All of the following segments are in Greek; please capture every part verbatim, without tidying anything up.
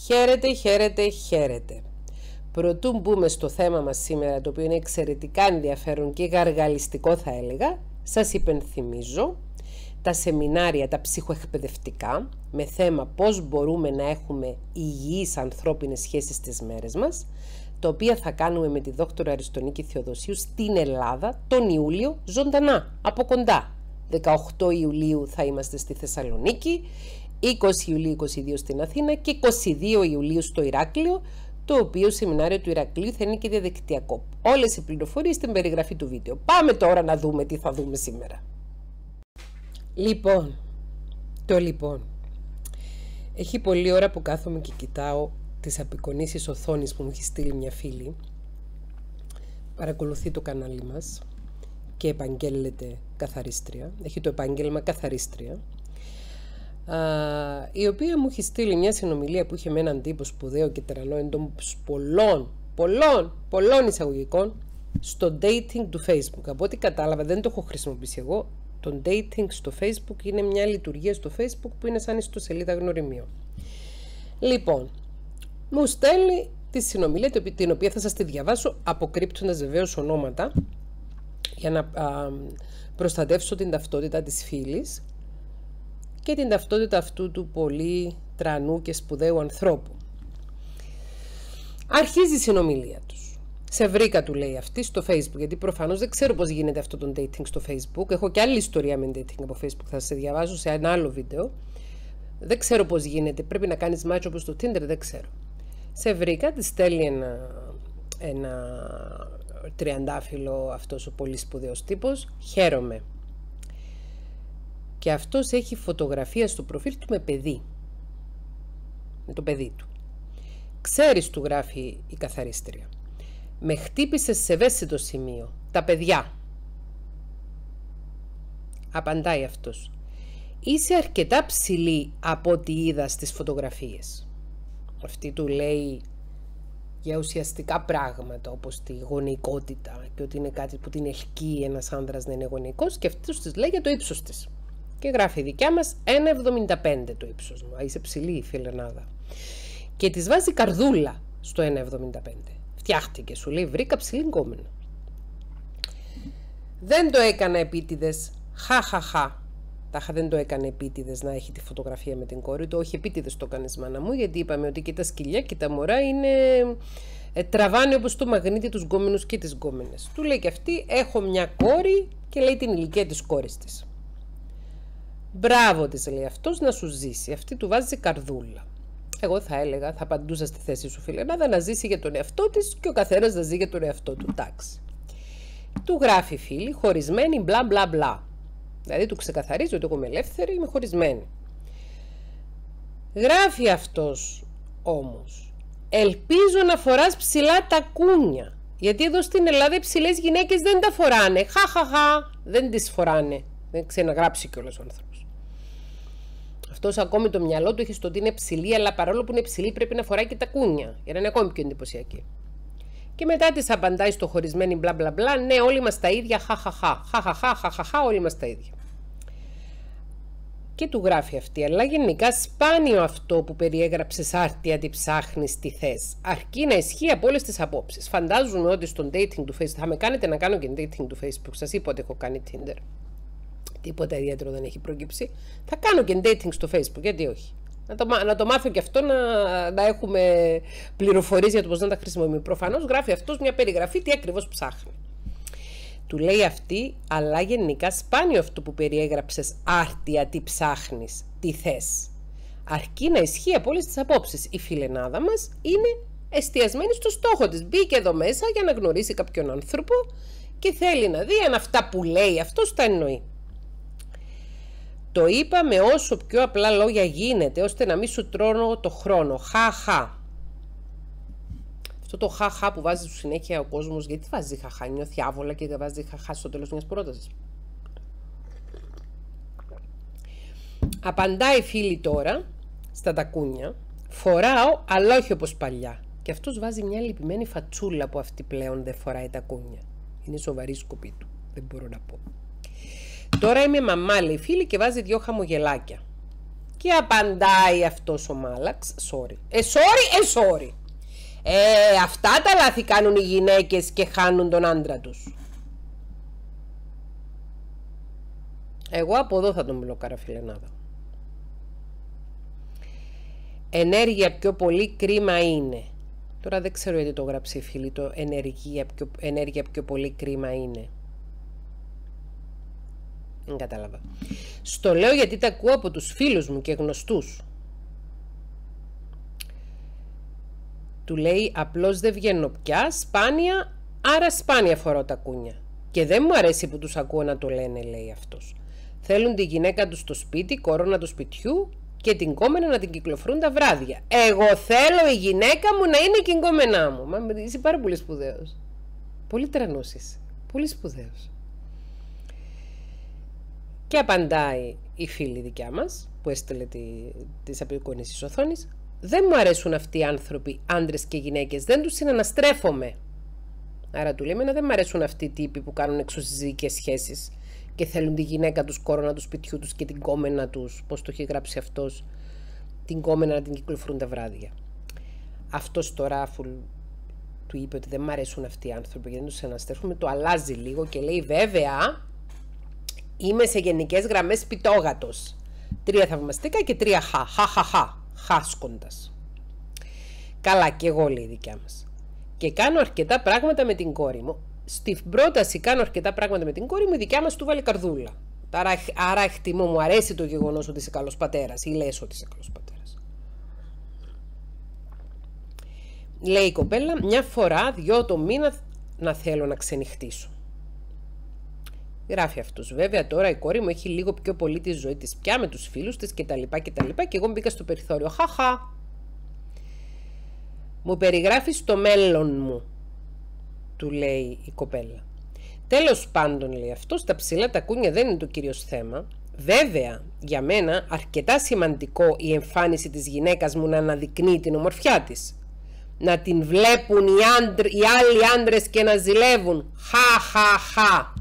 Χαίρετε, χαίρετε, χαίρετε. Προτού μπούμε στο θέμα μας σήμερα, το οποίο είναι εξαιρετικά ενδιαφέρον και γαργαλιστικό θα έλεγα, σας υπενθυμίζω τα σεμινάρια, τα ψυχοεκπαιδευτικά, με θέμα πώς μπορούμε να έχουμε υγιείς ανθρώπινες σχέσεις στις μέρες μας, τα οποία θα κάνουμε με τη δόκτωρα Αριστονίκη Θεοδοσίου στην Ελλάδα τον Ιούλιο ζωντανά, από κοντά. δεκαοκτώ Ιουλίου θα είμαστε στη Θεσσαλονίκη, είκοσι Ιουλίου είκοσι δύο στην Αθήνα και είκοσι δύο Ιουλίου στο Ηράκλειο, το οποίο σεμινάριο του Ηρακλείου θα είναι και διαδικτυακό. Όλες οι πληροφορίες στην περιγραφή του βίντεο. Πάμε τώρα να δούμε τι θα δούμε σήμερα. Λοιπόν, το λοιπόν. Έχει πολλή ώρα που κάθομαι και κοιτάω τις απεικονίσεις οθόνης που μου έχει στείλει μια φίλη. Παρακολουθεί το κανάλι μας και επαγγέλλεται καθαρίστρια. Έχει το επάγγελμα καθαρίστρια. Α, η οποία μου έχει στείλει μια συνομιλία που είχε με έναν τύπο σπουδαίο και τερανό εντός πολλών, πολλών, πολλών εισαγωγικών στο dating του Facebook. Από ό,τι κατάλαβα, δεν το έχω χρησιμοποιήσει εγώ. Το dating στο Facebook είναι μια λειτουργία στο Facebook που είναι σαν ιστοσελίδα γνωριμιών. Λοιπόν, μου στέλνει τη συνομιλία την οποία θα σας τη διαβάσω αποκρύπτοντας βεβαίως ονόματα για να α, προστατεύσω την ταυτότητα της φίλης και την ταυτότητα αυτού του πολύ τρανού και σπουδαίου ανθρώπου. Αρχίζει η συνομιλία τους. Σε βρήκα, του λέει αυτή, στο Facebook, γιατί προφανώς δεν ξέρω πώς γίνεται αυτό το dating στο Facebook. Έχω και άλλη ιστορία με dating από Facebook, θα σας διαβάσω σε ένα άλλο βίντεο. Δεν ξέρω πώς γίνεται, πρέπει να κάνεις match όπως το Tinder, δεν ξέρω. Σε βρήκα, τη στέλνει ένα, ένα τριαντάφυλλο αυτός ο πολύ σπουδαίος τύπος. Χαίρομαι. Και αυτός έχει φωτογραφία στο προφίλ του με παιδί. Με το παιδί του. Ξέρεις, του γράφει η καθαρίστρια, με χτύπησε σε ευαίσθητο σημείο. Τα παιδιά. Απαντάει αυτός. Είσαι αρκετά ψηλή από ό,τι είδα στις φωτογραφίες. Αυτή του λέει για ουσιαστικά πράγματα όπως τη γονεϊκότητα και ότι είναι κάτι που την ελκύει ένας άνδρας να είναι γονεϊκός, και αυτός της λέει για το ύψος της. Και γράφει η δικιά μας ένα εβδομήντα πέντε το ύψος μου. Είσαι ψηλή η φιλενάδα. Και της βάζει καρδούλα στο ένα εβδομήντα πέντε. Φτιάχτηκε, σου λέει, βρήκα ψηλή γκόμενα. Δεν το έκανα επίτηδες. Χαχαχα. Τάχα δεν το έκανε επίτηδες να έχει τη φωτογραφία με την κόρη του. Όχι επίτηδες το κάνεις, μάνα μου, γιατί είπαμε ότι και τα σκυλιά και τα μωρά είναι... Ε, τραβάνε όπως το μαγνήτη τους γκόμενους και τις γκόμενες. Του λέει και αυτή, έχω μια κόρη, και λέει την ηλικία της κόρης της. Μπράβο της, λέει αυτός, να σου ζήσει. Αυτή του βάζει καρδούλα. Εγώ θα έλεγα, θα απαντούσα στη θέση σου, φιλενάδα, να ζήσει για τον εαυτό της και ο καθένας να ζει για τον εαυτό του. Εντάξει. Του γράφει φίλη, χωρισμένη, μπλα μπλα μπλα. Δηλαδή του ξεκαθαρίζει ότι εγώ είμαι ελεύθερη, είμαι χωρισμένη. Γράφει αυτός όμως, ελπίζω να φοράς ψηλά τακούνια. Γιατί εδώ στην Ελλάδα οι ψηλές γυναίκες δεν τα φοράνε. Χαχαχα, δεν τις φοράνε. Δεν ξαναγράψει κιόλας ο άνθρωπος. Αυτός ακόμη το μυαλό του έχει στο ότι είναι ψηλή, αλλά παρόλο που είναι ψηλή πρέπει να φοράει και τακούνια, για να είναι ακόμη πιο εντυπωσιακή. Και μετά της απαντάει στο χωρισμένη μπλα μπλα μπλα, ναι, όλοι μας τα ίδια, χαχαχα, χαχαχα, χαχαχα, όλοι μας τα ίδια. Και του γράφει αυτή, αλλά γενικά σπάνιο αυτό που περιέγραψες άρτια τι ψάχνεις, τι θες. Αρκεί να ισχύει από όλες τις απόψεις. Φαντάζομαι ότι στον dating του Facebook, θα με κάνετε να κάνω και dating του Facebook, σας είπα ότι έχω κάνει Tinder. Τίποτα ιδιαίτερο δεν έχει προκύψει. Θα κάνω και dating στο Facebook, γιατί όχι. Να το, να το μάθω και αυτό, να, να έχουμε πληροφορίες για το πώς να τα χρησιμοποιούμε. Προφανώς γράφει αυτός μια περιγραφή τι ακριβώς ψάχνει. Του λέει αυτή, αλλά γενικά σπάνιο αυτό που περιέγραψες άρτια τι ψάχνεις, τι θες. Αρκεί να ισχύει από όλες τις απόψεις. Η φιλενάδα μας είναι εστιασμένη στο στόχο της. Μπήκε εδώ μέσα για να γνωρίσει κάποιον άνθρωπο και θέλει να δει αν αυτά που λέει αυτός τα εννοεί. Το είπα με όσο πιο απλά λόγια γίνεται, ώστε να μην σου τρώνω το χρόνο. Χαχα. Αυτό το χαχα που βάζει σου συνέχεια ο κόσμος, γιατί βάζει χαχα, νιώθει άβολα και βάζει χαχα στο τέλος μιας πρότασης. Απαντάει η φίλη τώρα στα τακούνια, φοράω αλλά όχι όπως παλιά. Και αυτός βάζει μια λυπημένη φατσούλα που αυτή πλέον δεν φοράει τακούνια. Είναι σοβαρή σκοπή του, δεν μπορώ να πω. Τώρα είμαι μαμά, λέει φίλη, και βάζει δυο χαμογελάκια. Και απαντάει αυτός ο μάλαξ, sorry, ε, sorry, ε, sorry. Ε, αυτά τα λάθη κάνουν οι γυναίκες και χάνουν τον άντρα τους. Εγώ από εδώ θα τον μπλοκάρα, φιλενάδα. Ενέργεια πιο πολύ, κρίμα είναι. Τώρα δεν ξέρω γιατί το γράψει η φίλη, το ενέργεια πιο, ενέργεια πιο πολύ, κρίμα είναι. Δεν κατάλαβα. Στο λέω γιατί τα ακούω από τους φίλους μου και γνωστούς. Του λέει, απλώς δεν βγαίνω πια, σπάνια, άρα σπάνια φοράω τα κούνια. Και δεν μου αρέσει που τους ακούω να το λένε, λέει αυτός. Θέλουν τη γυναίκα τους στο σπίτι, κορώνα του σπιτιού και την κόμενα να την κυκλοφορούν τα βράδια. Εγώ θέλω η γυναίκα μου να είναι και η κόμενά μου. Μα είσαι πάρα πολύ σπουδαίος. Πολύ τρανός είσαι. Πολύ σπουδαίος. Και απαντάει η φίλη δικιά μας, που έστειλε τη, τις απεικόνες της οθόνης. Δεν μου αρέσουν αυτοί οι άνθρωποι, άντρες και γυναίκες. Δεν τους συναναστρέφομαι. Άρα του λέμε να δεν μου αρέσουν αυτοί οι τύποι που κάνουν εξωσυζυγικές σχέσεις και θέλουν τη γυναίκα τους, κόρονα του σπιτιού τους και την κόμενα τους, πώς το έχει γράψει αυτός, την κόμενα να την κυκλοφορούν τα βράδια. Αυτός τώρα, αφού του είπε ότι δεν μου αρέσουν αυτοί οι άνθρωποι και δεν τους συναναστρέφομαι, το αλλάζει λίγο και λέει, βέβαια, είμαι σε γενικές γραμμές πιτόγατος. Τρία θαυμαστικά και τρία χα, χα, χα, χα, χάσκοντας. Καλά, και εγώ, λέει η δικιά μας. Και κάνω αρκετά πράγματα με την κόρη μου. Στην πρόταση κάνω αρκετά πράγματα με την κόρη μου, η δικιά μας του βάλει καρδούλα. Άρα, άρα εκτιμώ, μου αρέσει το γεγονός ότι είσαι καλός πατέρας ή λες ότι είσαι καλός πατέρας. Λέει η κοπέλα, μια φορά, δυο το μήνα να θέλω να ξενυχτήσω. Γράφει αυτός. Βέβαια τώρα η κόρη μου έχει λίγο πιο πολύ τη ζωή της πια με τους φίλους της κτλ. Και, και εγώ μπήκα στο περιθώριο. Χαχα. Μου περιγράφεις το μέλλον μου, του λέει η κοπέλα. Τέλος πάντων, λέει αυτός, τα ψηλά τα κούνια δεν είναι το κυρίως θέμα. Βέβαια, για μένα αρκετά σημαντικό η εμφάνιση της γυναίκας μου να αναδεικνύει την ομορφιά της. Να την βλέπουν οι, άντρ, οι άλλοι άντρες και να ζηλεύουν. Χα, χα, χα.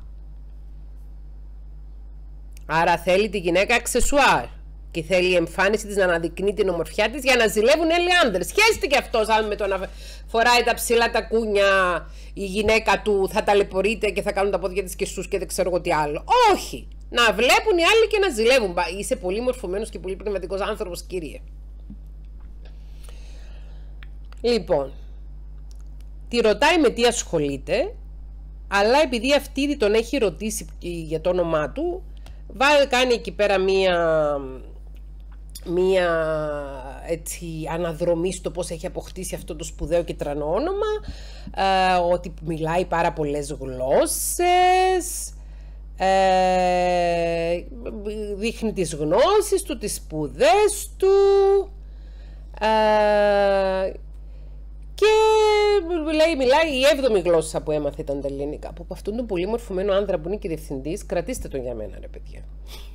Άρα θέλει τη γυναίκα αξεσουάρ και θέλει η εμφάνιση της να αναδεικνύει την ομορφιά της για να ζηλεύουν άλλοι άντρες. Σχέστηκε αυτός αν με το να φοράει τα ψηλά τα κούνια η γυναίκα του θα ταλαιπωρείται και θα κάνουν τα πόδια της και στους και δεν ξέρω εγώ τι άλλο. Όχι! Να βλέπουν οι άλλοι και να ζηλεύουν. Είσαι πολύ μορφωμένος και πολύ πνευματικός άνθρωπος, κύριε. Λοιπόν, τη ρωτάει με τι ασχολείται, αλλά επειδή αυτή ήδη τον έχει ρωτήσει για το όνομά του, Βάλει, κάνει εκεί πέρα μία, μία έτσι, αναδρομή στο πώς έχει αποκτήσει αυτό το σπουδαίο και τρανό όνομα, ε, ότι μιλάει πάρα πολλές γλώσσες, ε, δείχνει τις γνώσεις του, τις σπουδές του, ε, και λέει, μιλάει η έβδομη γλώσσα που έμαθε ήταν τα ελληνικά. Από αυτόν τον πολύ μορφωμένο άνδρα που είναι και διευθυντής, κρατήστε τον για μένα, ρε παιδιά.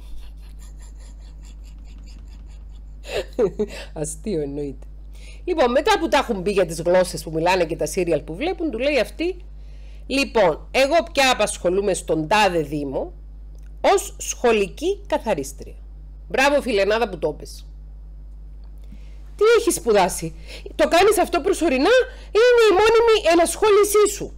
Αστείο εννοείται. Λοιπόν, μετά που τα έχουν μπει για τις γλώσσες που μιλάνε και τα σύριαλ που βλέπουν, του λέει αυτή, λοιπόν, εγώ πια απασχολούμαι στον τάδε Δήμο ως σχολική καθαρίστρια. Μπράβο, φιλενάδα, που το πες. Τι έχεις σπουδάσει? Το κάνεις αυτό προσωρινά ή είναι η μόνιμη ενασχόλησή σου?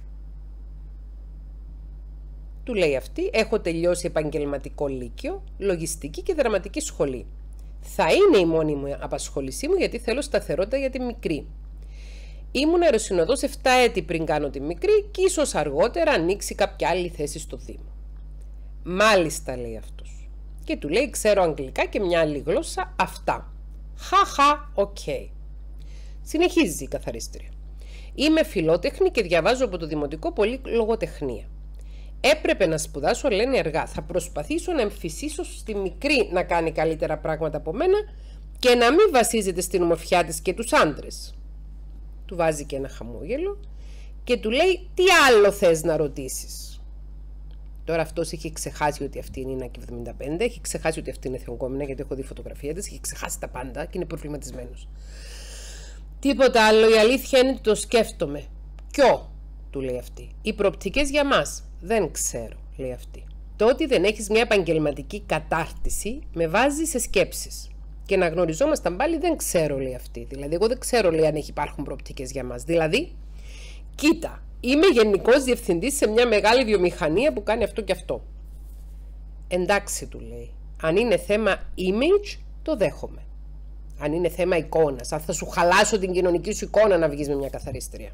Του λέει αυτή, έχω τελειώσει επαγγελματικό λύκειο, λογιστική και δραματική σχολή. Θα είναι η μόνιμη απασχόλησή μου γιατί θέλω σταθερότητα για τη μικρή. Ήμουν αεροσυνοδός επτά έτη πριν κάνω τη μικρή και ίσως αργότερα ανοίξει κάποια άλλη θέση στο Δήμο. Μάλιστα, λέει αυτός. Και του λέει, ξέρω αγγλικά και μια άλλη γλώσσα, αυτά. Χαχα, οκ. Okay. Συνεχίζει η καθαρίστρια. Είμαι φιλότεχνη και διαβάζω από το δημοτικό πολύ λογοτεχνία. Έπρεπε να σπουδάσω, λένε αργά. Θα προσπαθήσω να εμφυσίσω στη μικρή να κάνει καλύτερα πράγματα από μένα και να μην βασίζεται στην ομορφιά της και τους άντρες. Του βάζει και ένα χαμόγελο και του λέει, τι άλλο θες να ρωτήσεις? Τώρα αυτός έχει ξεχάσει ότι αυτή είναι η Νάκη εβδομήντα πέντε, έχει ξεχάσει ότι αυτή είναι θεοκόμενα, γιατί έχω δει φωτογραφία της, έχει ξεχάσει τα πάντα και είναι προβληματισμένος. Τίποτα άλλο, η αλήθεια είναι ότι το σκέφτομαι. Ποιο? Του λέει αυτή. Οι προοπτικές για μας? Δεν ξέρω, λέει αυτή. Το ότι δεν έχεις μια επαγγελματική κατάρτιση με βάζει σε σκέψεις. και να γνωριζόμασταν πάλι, δεν ξέρω, λέει αυτή. Δηλαδή, εγώ δεν ξέρω, λέει, αν υπάρχουν προοπτικές για μας. Δηλαδή, κοίτα, είμαι γενικός διευθυντής σε μια μεγάλη βιομηχανία που κάνει αυτό και αυτό. Εντάξει, του λέει. Αν είναι θέμα image, το δέχομαι. Αν είναι θέμα εικόνας, αν θα σου χαλάσω την κοινωνική σου εικόνα να βγεις με μια καθαρίστρια.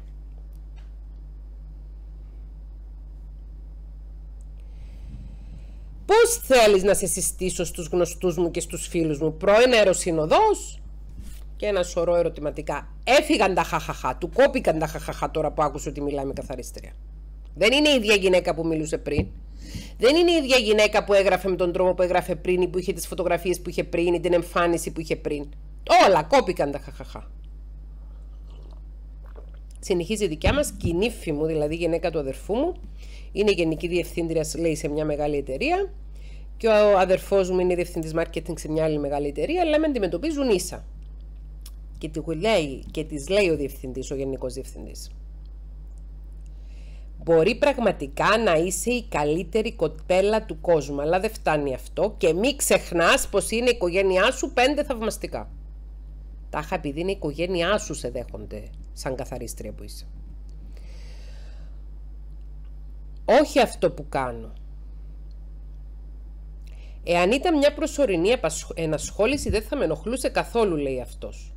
Πώς θέλεις να σε συστήσω στους γνωστούς μου και στους φίλους μου? Πρώην αεροσυνοδός? Και ένα σωρό ερωτηματικά. Έφυγαν τα χαχαχά, του κόπηκαν τα χαχαχά τώρα που άκουσε ότι μιλάει με καθαρίστρια. Δεν είναι η ίδια γυναίκα που μιλούσε πριν. Δεν είναι η ίδια γυναίκα που έγραφε με τον τρόπο που έγραφε πριν, ή που είχε τις φωτογραφίες που είχε πριν, ή την εμφάνιση που είχε πριν. Όλα κόπηκαν τα χαχαχά. Συνεχίζει η δικιά μας και η νύφη μου, δηλαδή η γυναίκα του αδερφού μου, είναι γενική διευθύντρια, λέει, σε μια μεγάλη εταιρεία, και ο αδερφός μου είναι διευθυντής marketing σε μια άλλη μεγάλη εταιρεία, αλλά με αντιμετωπίζουν ίσα. Και, λέει, και της λέει ο διευθυντής, ο γενικός διευθυντής. Μπορεί πραγματικά να είσαι η καλύτερη κοπέλα του κόσμου, αλλά δεν φτάνει αυτό, και μην ξεχνάς πως είναι η οικογένειά σου πέντε θαυμαστικά. Τάχα επειδή είναι η οικογένειά σου σε δέχονται σαν καθαρίστρια που είσαι. Όχι αυτό που κάνω. Εάν ήταν μια προσωρινή ενασχόληση δεν θα με ενοχλούσε καθόλου, λέει αυτός.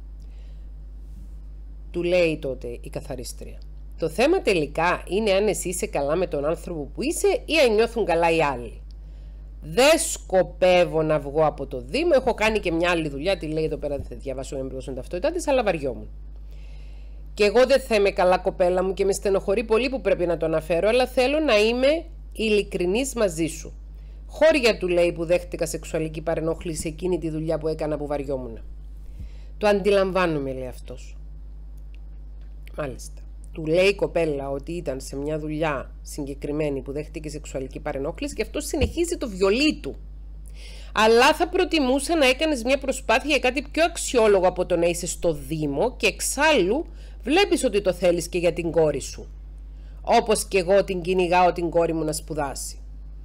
Του λέει τότε η καθαρίστρια. Το θέμα τελικά είναι αν εσύ είσαι καλά με τον άνθρωπο που είσαι ή αν νιώθουν καλά οι άλλοι. Δεν σκοπεύω να βγω από το Δήμο. Έχω κάνει και μια άλλη δουλειά. Τη λέει εδώ πέρα, δεν θα διαβάσω να μην προδώσω την ταυτότητά της, αλλά βαριόμουν. Και εγώ δεν θα είμαι καλά κοπέλα μου και με στενοχωρεί πολύ που πρέπει να το αναφέρω, αλλά θέλω να είμαι ειλικρινής μαζί σου. Χώρια, του λέει, που δέχτηκα σεξουαλική παρενόχληση σε εκείνη τη δουλειά που έκανα που βαριόμουν. Το αντιλαμβάνομαι, λέει αυτός. Μάλιστα. Του λέει η κοπέλα ότι ήταν σε μια δουλειά συγκεκριμένη που δέχτηκε σεξουαλική παρενόχληση και αυτό συνεχίζει το βιολί του. Αλλά θα προτιμούσα να έκανες μια προσπάθεια για κάτι πιο αξιόλογο από το να είσαι στο Δήμο, και εξάλλου βλέπεις ότι το θέλεις και για την κόρη σου. Όπως και εγώ την κυνηγάω την κόρη μου να σπουδάσει.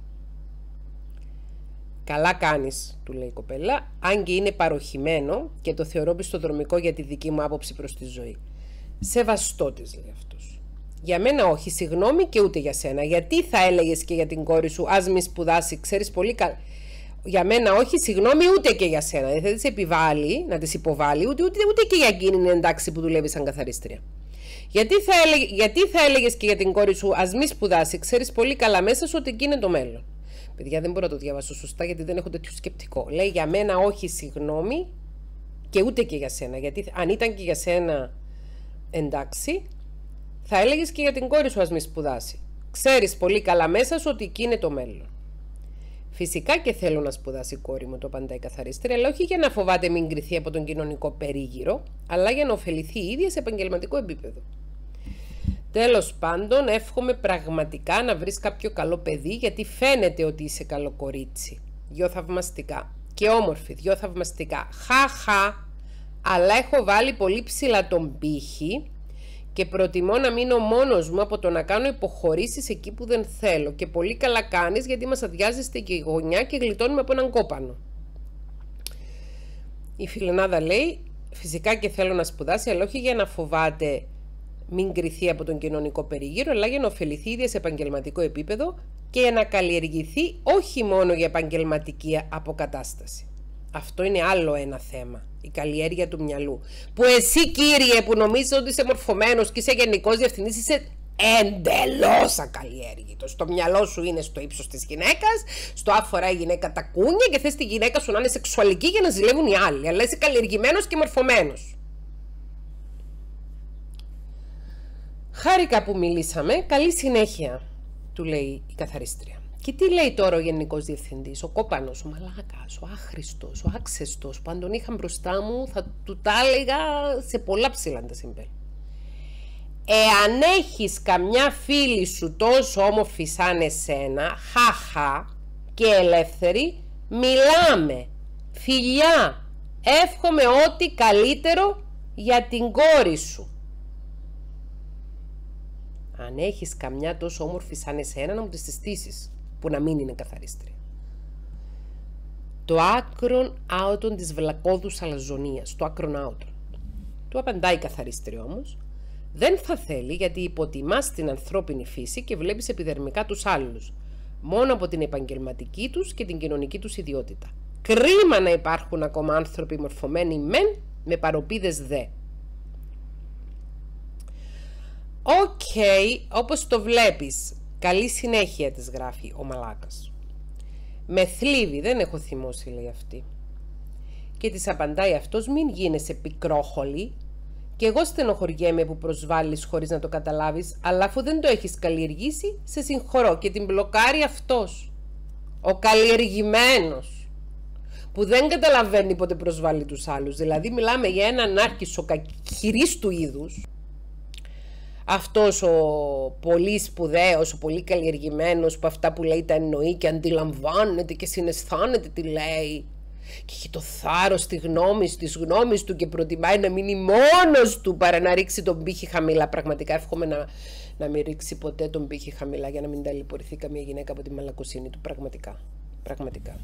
Καλά κάνεις, του λέει η κοπέλα, αν και είναι παροχημένο και το θεωρώ πιστοδρομικό για τη δική μου άποψη προς τη ζωή. Σεβαστό της, λέει αυτός. Για μένα όχι, συγγνώμη, και ούτε για σένα. Γιατί θα έλεγες και για την κόρη σου, ας μη σπουδάσει, ξέρεις πολύ καλά. Για μένα όχι, συγγνώμη, ούτε και για σένα. Δεν θα της επιβάλλει, να της υποβάλει, ούτε, ούτε, ούτε και για εκείνη είναι εντάξει που δουλεύει σαν καθαρίστρια. Γιατί θα, έλεγε, γιατί θα έλεγες και για την κόρη σου, ας μη σπουδάσει, ξέρεις πολύ καλά μέσα σου ότι εκεί είναι το μέλλον. Παιδιά, δεν μπορώ να το διαβάσω σωστά γιατί δεν έχω τέτοιο σκεπτικό. Λέει για μένα όχι, συγγνώμη, και ούτε και για σένα. Γιατί αν ήταν και για σένα εντάξει, θα έλεγες και για την κόρη σου ας μη σπουδάσει. Ξέρεις πολύ καλά μέσα σου ότι εκεί είναι το μέλλον. Φυσικά και θέλω να σπουδάσει η κόρη μου, το απαντάει η καθαρίστρια, αλλά όχι για να φοβάται μην κρυθεί από τον κοινωνικό περίγυρο, αλλά για να ωφεληθεί η ίδια σε επαγγελματικό επίπεδο. Τέλος πάντων, εύχομαι πραγματικά να βρεις κάποιο καλό παιδί, γιατί φαίνεται ότι είσαι καλό κορίτσι. Δυο θαυμαστικά. Και όμορφη, δυο θαυμαστικά. Χαχα, αλλά έχω βάλει πολύ ψηλά τον πύχη και προτιμώ να μείνω μόνος μου από το να κάνω υποχωρήσεις εκεί που δεν θέλω. Και πολύ καλά κάνεις, γιατί μας αδειάζεστε και η γωνιά και γλιτώνουμε από έναν κόπανο. Η φιλενάδα λέει, φυσικά και θέλω να σπουδάσει, αλλά όχι για να φοβάται μην κρυθεί από τον κοινωνικό περίγυρο, αλλά για να ωφεληθεί ίδια σε επαγγελματικό επίπεδο και για να καλλιεργηθεί όχι μόνο για επαγγελματική αποκατάσταση. Αυτό είναι άλλο ένα θέμα, η καλλιέργεια του μυαλού. Που εσύ, κύριε, που νομίζεις ότι είσαι μορφωμένος και είσαι γενικός διευθυντής, είσαι εντελώς ακαλλιέργητος. Το μυαλό σου είναι στο ύψος της γυναίκας, στο άφορα η γυναίκα τα κούνια και θες τη γυναίκα σου να είναι σεξουαλική για να ζηλεύουν οι άλλοι. Αλλά είσαι καλλιεργημένος και μορφωμένος. Χάρηκα που μιλήσαμε. Καλή συνέχεια, του λέει η καθαρίστρια. Και τι λέει τώρα ο γενικός διευθυντής, ο κόπανος, ο μαλάκας, ο άχρηστος, ο άξεστος, που αν τον είχα μπροστά μου θα του τα έλεγα σε πολλά ψηλά συμπέλ. Εάν έχεις καμιά φίλη σου τόσο όμορφη σαν εσένα, χαχα και ελεύθερη, μιλάμε, φιλιά, εύχομαι ό,τι καλύτερο για την κόρη σου. Αν έχεις καμιά τόσο όμορφη σαν εσένα, να μου τη συστήσεις, που να μην είναι καθαρίστρια. Το άκρον άωτον της βλακώδους αλαζονίας, το άκρον άωτον. Του απαντάει η καθαρίστρια όμως, δεν θα θέλει γιατί υποτιμάς την ανθρώπινη φύση και βλέπεις επιδερμικά τους άλλους, μόνο από την επαγγελματική τους και την κοινωνική τους ιδιότητα. Κρίμα να υπάρχουν ακόμα άνθρωποι μορφωμένοι μεν με παροπίδες δε. Οκ, okay, όπως το βλέπεις, καλή συνέχεια της γράφει ο μαλάκας. Με θλίβει, δεν έχω θυμώσει, λέει αυτή. Και της απαντάει αυτός, μην γίνεσαι πικρόχολη. Και εγώ στενοχωριέμαι που προσβάλλεις χωρίς να το καταλάβεις, αλλά αφού δεν το έχεις καλλιεργήσει, σε συγχωρώ. Και την μπλοκάρει αυτός, ο καλλιεργημένος, που δεν καταλαβαίνει πότε προσβάλλει τους άλλους. Δηλαδή μιλάμε για έναν άρχισο χειρίστου είδους. Αυτός ο πολύ σπουδαίος, ο πολύ καλλιεργημένος που αυτά που λέει τα εννοεί και αντιλαμβάνεται και συναισθάνεται τι λέει και έχει το θάρρος τη γνώμη, της γνώμης του και προτιμάει να μείνει μόνος του παρά να ρίξει τον πύχη χαμηλά. Πραγματικά εύχομαι να, να μην ρίξει ποτέ τον πύχη χαμηλά για να μην ταλαιπωρηθεί καμία γυναίκα από τη μαλακοσύνη του. Πραγματικά. Πραγματικά.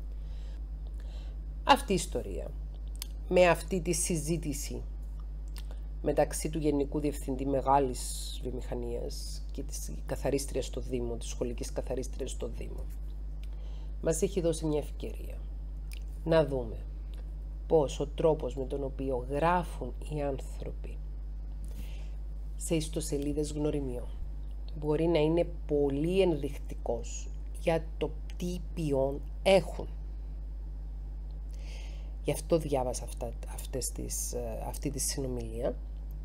Αυτή η ιστορία με αυτή τη συζήτηση μεταξύ του Γενικού Διευθυντή Μεγάλης Βιομηχανίας και της καθαρίστριας στο Δήμο, της σχολικής καθαρίστριας στο Δήμο, μας έχει δώσει μια ευκαιρία να δούμε πώς ο τρόπος με τον οποίο γράφουν οι άνθρωποι σε ιστοσελίδες γνωριμιών μπορεί να είναι πολύ ενδεικτικός για το τι ποιόν έχουν. Γι' αυτό διάβασα αυτά, αυτές τις, αυτή τη συνομιλία,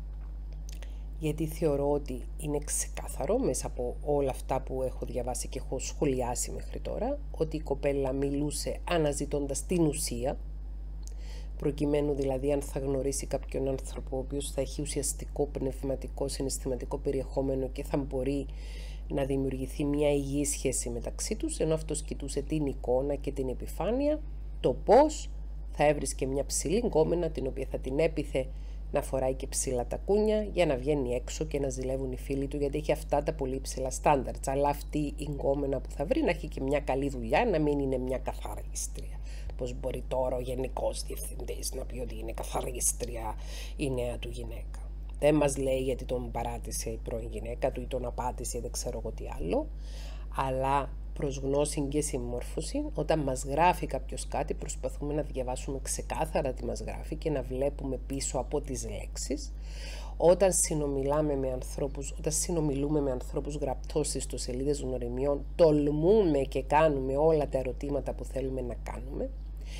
γιατί θεωρώ ότι είναι ξεκάθαρο μέσα από όλα αυτά που έχω διαβάσει και έχω σχολιάσει μέχρι τώρα, ότι η κοπέλα μιλούσε αναζητώντας την ουσία, προκειμένου δηλαδή αν θα γνωρίσει κάποιον άνθρωπο ο οποίος θα έχει ουσιαστικό, πνευματικό, συναισθηματικό περιεχόμενο και θα μπορεί να δημιουργηθεί μια υγιή σχέση μεταξύ τους, ενώ αυτός κοιτούσε την εικόνα και την επιφάνεια, το πώς θα έβρισκε μια ψηλή γκόμενα την οποία θα την έπιθε να φοράει και ψηλά τα κούνια για να βγαίνει έξω και να ζηλεύουν οι φίλοι του, γιατί έχει αυτά τα πολύ ψηλά στάνταρτς. Αλλά αυτή η γκόμενα που θα βρει να έχει και μια καλή δουλειά, να μην είναι μια καθαρίστρια. Πώς μπορεί τώρα ο Γενικός Διευθυντής να πει ότι είναι καθαρίστρια η νέα του γυναίκα. Δεν μας λέει γιατί τον παράτησε η πρώην γυναίκα του ή τον απάτησε ή δεν ξέρω εγώ τι άλλο, αλλά προς γνώση και συμμόρφωση, όταν μας γράφει κάποιος κάτι, προσπαθούμε να διαβάσουμε ξεκάθαρα τι μας γράφει και να βλέπουμε πίσω από τις λέξεις. Όταν συνομιλάμε με ανθρώπους, όταν συνομιλούμε με ανθρώπους γραπτώς στις ιστοσελίδες γνωριμιών, τολμούμε και κάνουμε όλα τα ερωτήματα που θέλουμε να κάνουμε.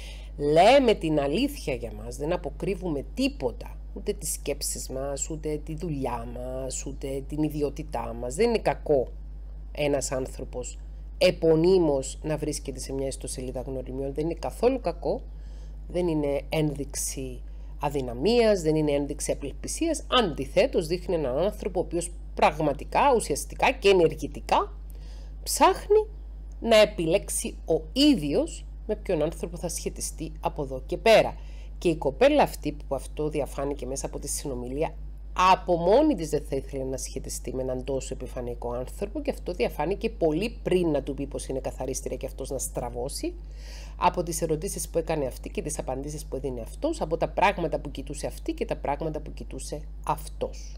Λέμε την αλήθεια για μας, δεν αποκρύβουμε τίποτα. Ούτε τις σκέψεις μας, ούτε τη δουλειά μας, ούτε την ιδιότητά μας. Δεν είναι κακό ένας άνθρωπος επωνύμως να βρίσκεται σε μια ιστοσελίδα γνωριμιών. Δεν είναι καθόλου κακό, δεν είναι ένδειξη αδυναμίας, δεν είναι ένδειξη απελπισίας. Αντιθέτως δείχνει έναν άνθρωπο ο οποίος πραγματικά, ουσιαστικά και ενεργητικά ψάχνει να επιλέξει ο ίδιος με ποιον άνθρωπο θα σχετιστεί από εδώ και πέρα. Και η κοπέλα αυτή, που αυτό διαφάνηκε μέσα από τη συνομιλία, από μόνη της δεν θα ήθελε να σχετιστεί με έναν τόσο επιφανειακό άνθρωπο, και αυτό διαφάνηκε πολύ πριν να του πει πως είναι καθαρίστρια και αυτός να στραβώσει, από τις ερωτήσεις που έκανε αυτή και τις απαντήσεις που έδινε αυτός, από τα πράγματα που κοιτούσε αυτή και τα πράγματα που κοιτούσε αυτός.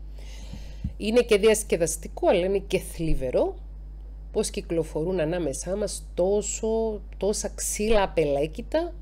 Είναι και διασκεδαστικό, αλλά είναι και θλιβερό πως κυκλοφορούν ανάμεσά μας τόσο, τόσα ξύλα απελέκητα,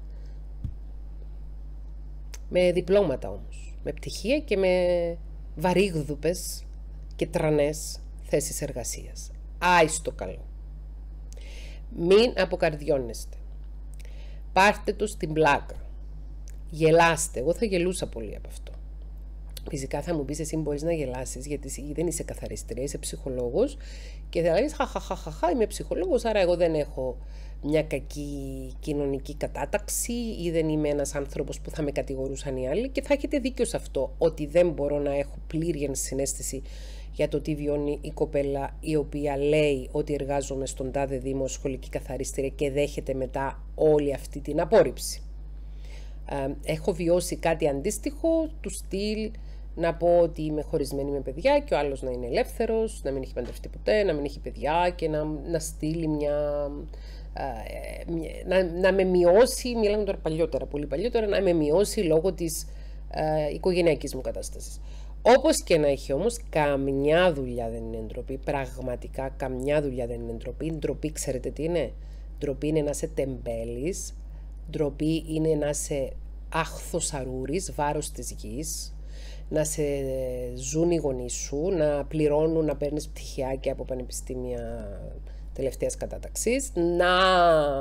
με διπλώματα όμως, με πτυχία και με βαρύγδουπες και τρανές θέσεις εργασίας. Άιστο καλό. Μην αποκαρδιώνεστε. Πάρτε το στην πλάκα. Γελάστε. Εγώ θα γελούσα πολύ από αυτό. Φυσικά θα μου πεις, εσύ μπορείς να γελάσεις γιατί εσύ δεν είσαι καθαρίστρια, είσαι ψυχολόγος και θα λες χαχαχαχαχα, είμαι ψυχολόγος, άρα εγώ δεν έχω μια κακή κοινωνική κατάταξη ή δεν είμαι ένας άνθρωπος που θα με κατηγορούσαν οι άλλοι, και θα έχετε δίκιο σε αυτό, ότι δεν μπορώ να έχω πλήρη συναίσθηση για το τι βιώνει η κοπέλα η οποία λέει ότι εργάζομαι στον τάδε Δήμο σχολική καθαρίστρια και δέχεται μετά όλη αυτή την απόρριψη. Έχω βιώσει κάτι αντίστοιχο του στυλ να πω ότι είμαι χωρισμένη με παιδιά και ο άλλος να είναι ελεύθερος, να μην έχει παντρευτεί ποτέ, να μην έχει παιδιά και να, να στείλει μια να, να με μειώσει, μιλάμε τώρα παλιότερα, πολύ παλιότερα, να με μειώσει λόγω της ε, οικογενειακής μου κατάστασης. Όπως και να έχει όμως, καμιά δουλειά δεν είναι ντροπή, πραγματικά καμιά δουλειά δεν είναι ντροπή. Ντροπή, ξέρετε τι είναι? Ντροπή είναι να είσαι τεμπέλης, ντροπή είναι να είσαι άχθος αρούρης, βάρος της γης, να σε ζουν οι γονείς σου, να πληρώνουν, να παίρνεις πτυχιάκια από πανεπιστήμια τελευταίας κατάταξης, να,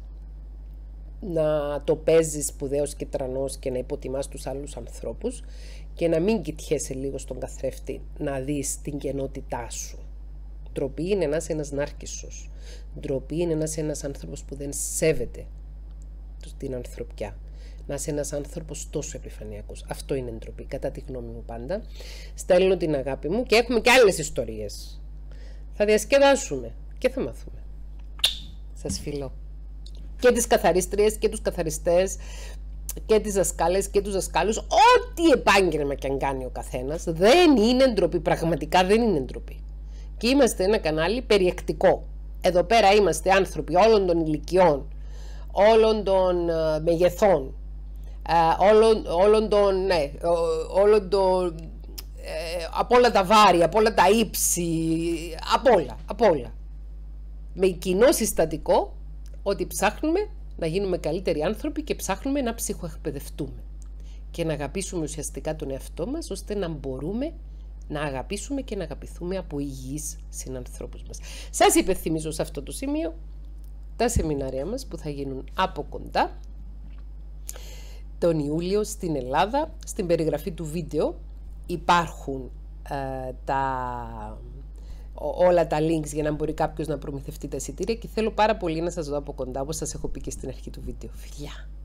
να το παίζεις σπουδαίος και τρανός και να υποτιμάς τους άλλους ανθρώπους και να μην κοιτιέσαι λίγο στον καθρέφτη να δεις την κενότητά σου. Ντροπή είναι να είσαι ένας νάρκισσος. Ντροπή είναι να είσαι ένας άνθρωπος που δεν σέβεται την ανθρωπιά. Να είσαι ένας άνθρωπος τόσο επιφανειακός. Αυτό είναι ντροπή, κατά τη γνώμη μου πάντα. Στέλνω την αγάπη μου και έχουμε και άλλες ιστορίες. Θα διασκεδάσουμε και θα μάθουμε. Σας φιλώ. Και τις καθαρίστριες και τους καθαριστές και τις δασκάλες και τους δασκάλους, ό,τι επάγγελμα και αν κάνει ο καθένας, δεν είναι ντροπή. Πραγματικά δεν είναι ντροπή. Και είμαστε ένα κανάλι περιεκτικό. Εδώ πέρα είμαστε άνθρωποι όλων των ηλικιών, όλων των uh, μεγεθών, uh, όλων, όλων των, ναι, όλων των, ε, από όλα τα βάρη, από όλα τα ύψη, από όλα, από όλα. Με κοινό συστατικό ότι ψάχνουμε να γίνουμε καλύτεροι άνθρωποι και ψάχνουμε να ψυχοεκπαιδευτούμε και να αγαπήσουμε ουσιαστικά τον εαυτό μας, ώστε να μπορούμε να αγαπήσουμε και να αγαπηθούμε από υγιείς συνανθρώπους μας. Σας υπενθυμίζω σε αυτό το σημείο τα σεμινάρια μας που θα γίνουν από κοντά τον Ιούλιο στην Ελλάδα. Στην περιγραφή του βίντεο υπάρχουν ε, τα, όλα τα links για να μπορεί κάποιος να προμηθευτεί τα εισιτήρια και θέλω πάρα πολύ να σας δω από κοντά, όπως σας έχω πει και στην αρχή του βίντεο. Φιλιά!